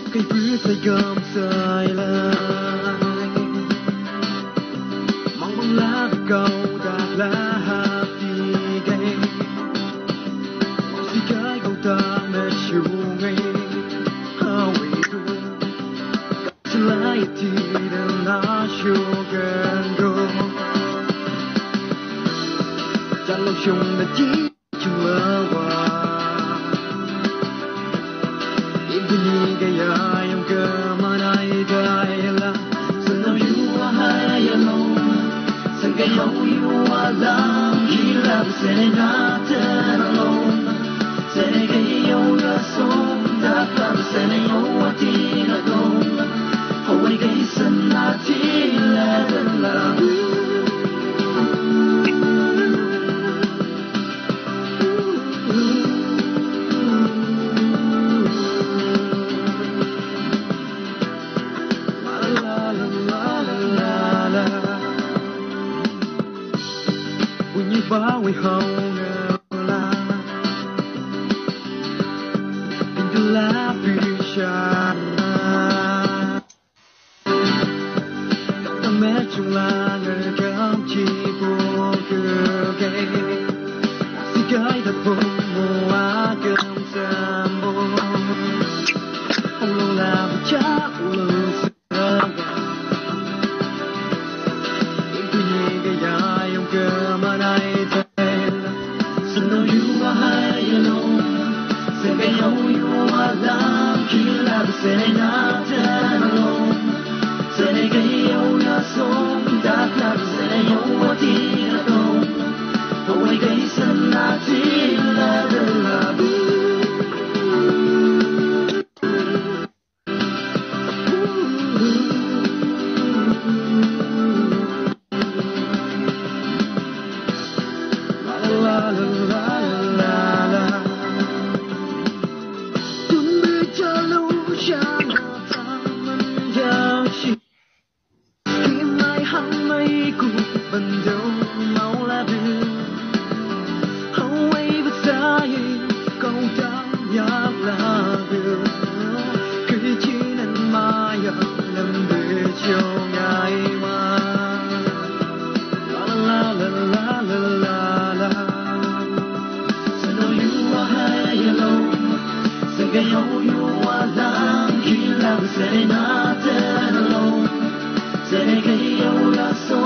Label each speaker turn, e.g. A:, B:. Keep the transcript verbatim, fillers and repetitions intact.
A: cây bước tay gom dài lại mong bóng lá cầu đạt lá hati gay si cái cầu ta mẹ chiều ngay hawi tu lại thì đừng lá chiều gần go chẳng lâu chung đã chỉ chung mơ qua Gaya yung kamanay dahil Sanaw yuwahay alone San kayaw yuwalang Hilap sa'y natin alone Sa'y kayaw rasong Dapat sa'y yawatin alone Haway kay san natin ladala Bawi hau ngela Indela pisha Kau ta mẹ chung là người cảm chi vô cơ gây Si cái thật vô mùa á cơm sam vô Ông lâu là một chắc lâu sơ Yên tuy nhiên cái dài ông cơ mà này Say nothing alone. Say kayo na song dapat sayo atin alone. Haway kay san natin ladalabu. La la la la la. Ban đầu máu lá đưa hầu ấy bất sai câu ta nhắc là đưa cứ chỉ nên mai lần về chiều ngày mai la la la la la la so know you are alone so get how you are lang khi làm sẽ not alone sẽ cái yêu là so